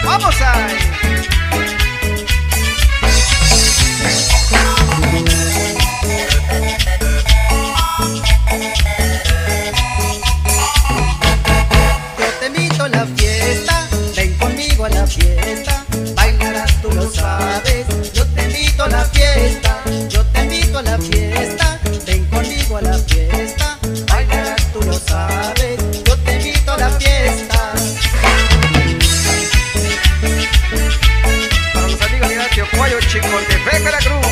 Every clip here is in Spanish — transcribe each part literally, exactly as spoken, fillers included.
Vamos ahí. Yo te invito a la fiesta, ven conmigo a la fiesta, bailarás, tú lo sabes. Yo te invito a la fiesta, yo te invito a la fiesta, ven conmigo a la fiesta, bailarás, tú lo sabes. Yo te invito a la fiesta. Para los amigos de Ignacio Cuayo, Chicotepec, Veracruz.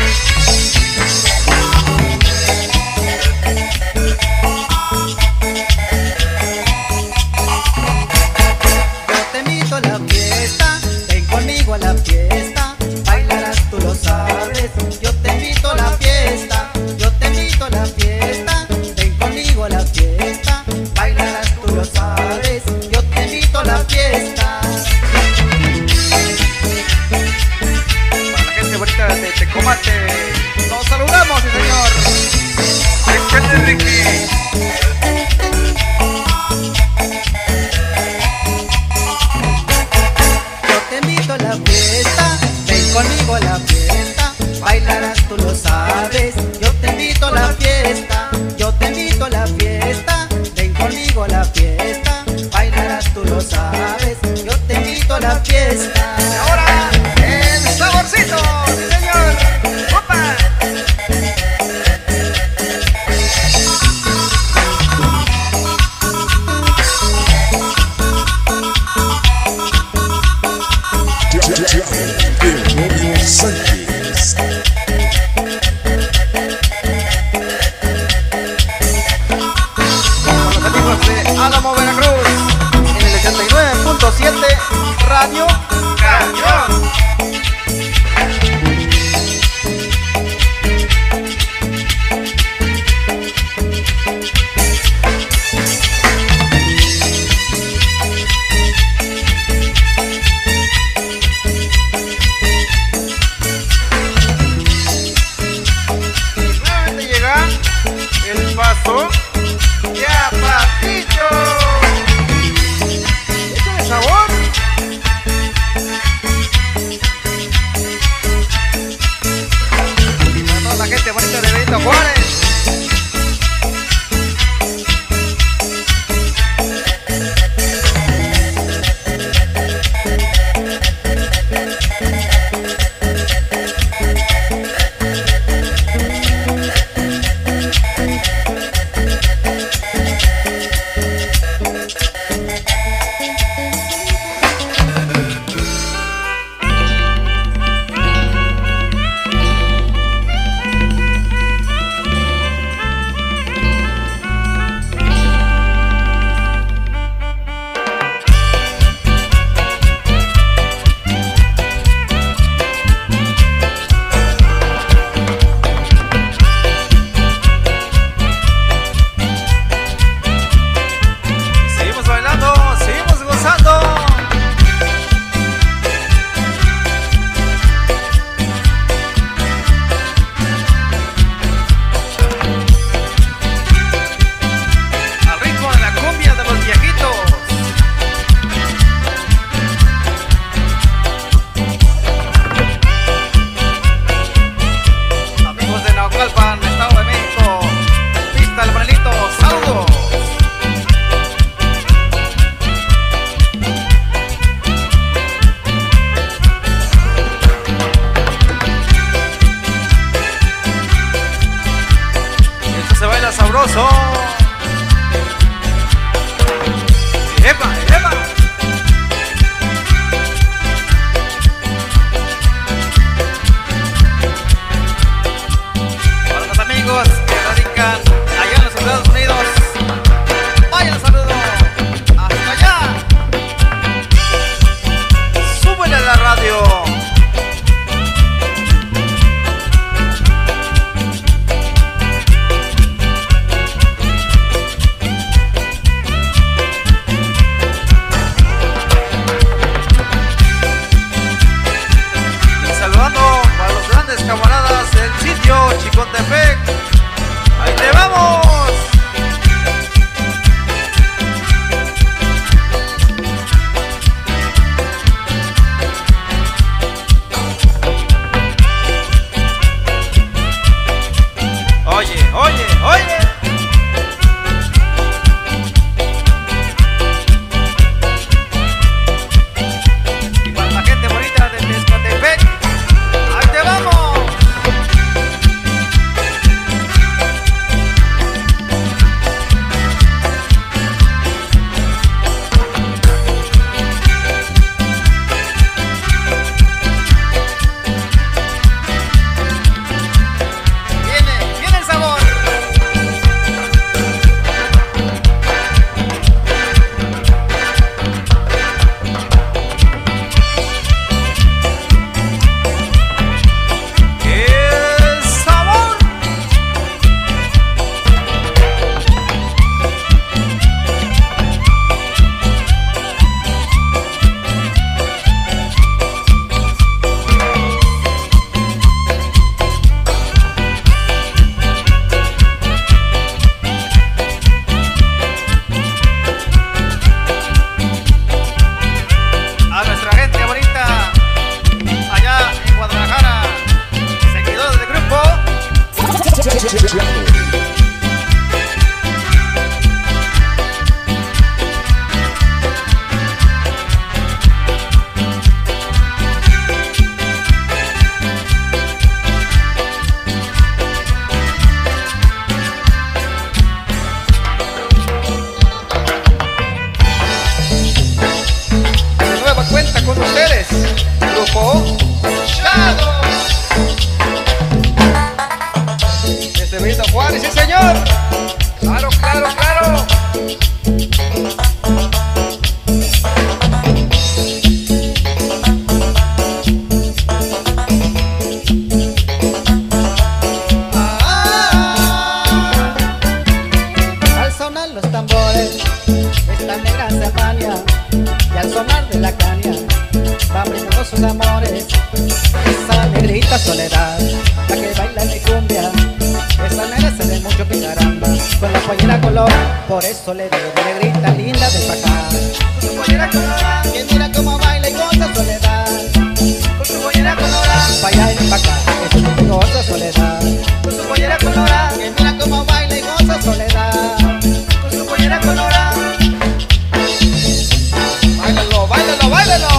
Yo te invito a la fiesta, ven conmigo a la fiesta, bailarás, tú lo sabes. Yo te invito a la fiesta, yo te invito a la fiesta, ven conmigo a la fiesta, bailarás, tú lo sabes. Yo te invito a la fiesta. Para la gente bonita de Tecomate, nos saludamos, sí, señor. Échate, Ricky. Yo te invito a la fiesta, ven conmigo a la fiesta, bailarás, tú lo sabes. Yo te invito a la fiesta, yo te invito a la fiesta, ven conmigo a la fiesta, bailarás, tú lo sabes. Yo te invito a la fiesta. Y ahora, el saborcito, sí, señor. ¡Opa! Con los amigos de Álamo, Veracruz, en el ochenta y nueve punto siete, Radio Cañón. Nuevamente llega el paso de Apatito. Échale sabor. tambores, esta negra se apaña y al sonar de la caña va brindando sus amores. Esa negrita Soledad, la que baila mi cumbia, esa negra se ve mucho que caramba, con la pollera color, por eso le digo negrita linda de pa' acá. Con su pollera colorada, que mira cómo baila y goza Soledad. Con su pollera colorada, pa' allá y pa' acá, eso es lo que goza Soledad. Con su pollera colorada, que mira cómo baila y goza Soledad. Con su pollera colorada. Báilalo, báilalo, báilalo.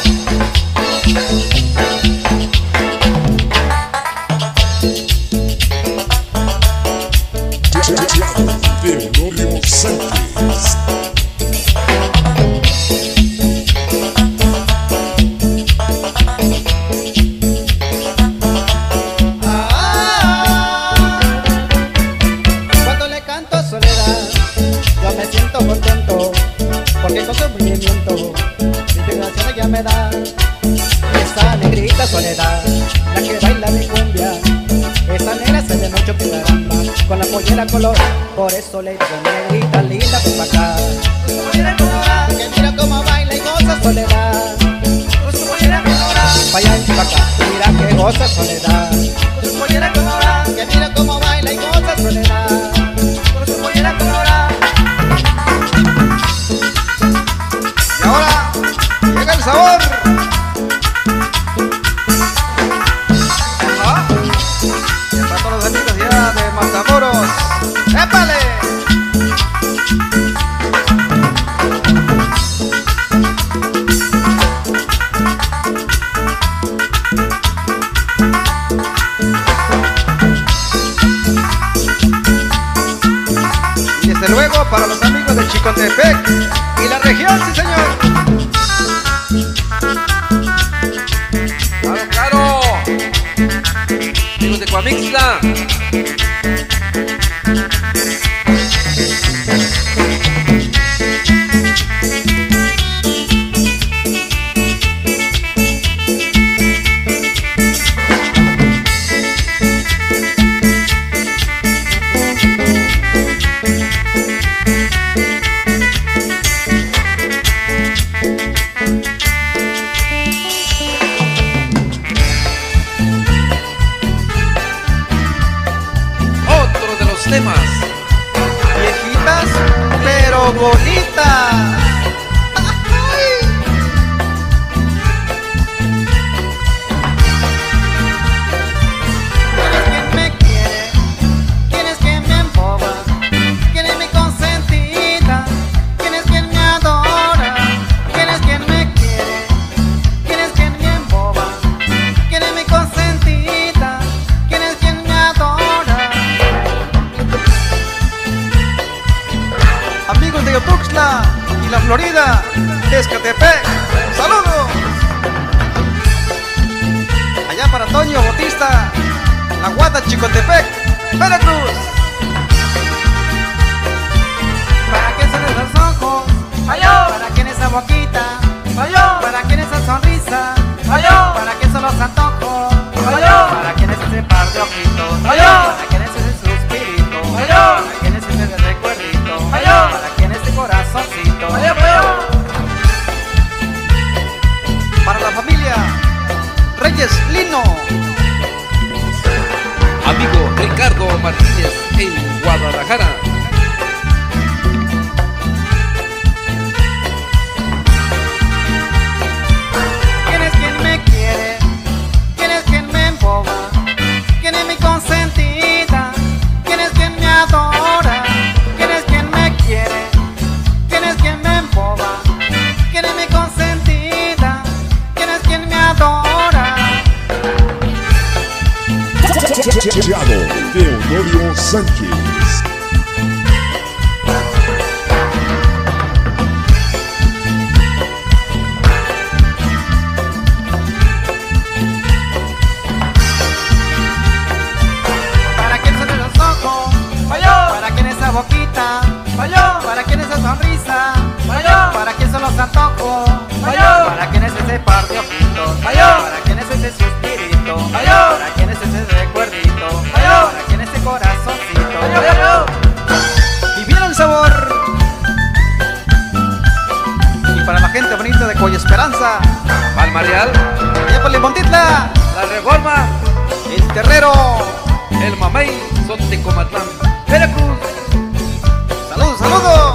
Teodoro Sánchez. Cuando le canto a Soledad, yo me siento contento, porque con su movimiento mi inspiración ella me da. Esa negrita Soledad, la que baila mi cumbia, esa negra se ve mucho que caramba, con la pollera color, por eso le digo negrita linda ven pa' acá. Con su pollera colorada, que mira cómo baila y goza Soledad. Con su pollera colorada, pa' allá y pa' acá, mira que goza Soledad. Con su pollera colorada, que mira cómo baila y goza Soledad. Con su pollera colorada. Y ahora llega el sabor. Ajá. Y para todos los amigos ya de Matamoros. ¡Épale! Y desde luego para los amigos de Chicontepec y la región, sí señor. Claro, claro. Amigos de Coamixtla. Otro de los temas. Viejitas, pero bonitas. ¿Quién me quiere? ¿Quién es quien me emboba? ¿Quién es mi consentida? ¿Quién es quien me adora? ¿Quién es quien me quiere? ¿Quién es quien me emboba? ¿Quién es mi consentida? ¿Quién es quien me adora? Amigos de Yotuxtla y la Florida, Escatepec, saludos. Allá para Toño Bautista, La Guata, Chicotepec, Veracruz. ¿Para qué son esos ojos? ¿Para quién esa boquita? ¿Para quién esa sonrisa? ¿Para qué son los antojos? ¿Para quién es ese par de ojitos? ¿Para quién es ese suspirito? ¿Para quién es ese recuerdito? ¿Para quién es ese corazoncito? Para la familia Reyes Lino. Amigo Ricardo Martínez en Guadalajara. ¿Quién es quien me quiere? ¿Quién es quien me emboba? ¿Quién es mi consentida? ¿Quién es quien me adora? ¿Quién es quien me quiere? ¿Quién es quien me emboba? ¿Quién es mi consentida? ¿Quién es quien me adora? Teodoro Sánchez. ¿Para quién son los ojos? ¿Para quién esa boquita? ¿Para quién esa sonrisa? ¿Para quién son los antojos? ¿Para quién es ese par de ojitos? ¿Para quién es ese suspirito? ¿Para quién es ese recuerdito? ¿Para quién es ese corazoncito? Y viene el sabor Esperanza, Palmarial, allá por Limontitla, La Reforma, El Terrero. El Mamey, son Tecomatlán, Veracruz. Saludos, saludos.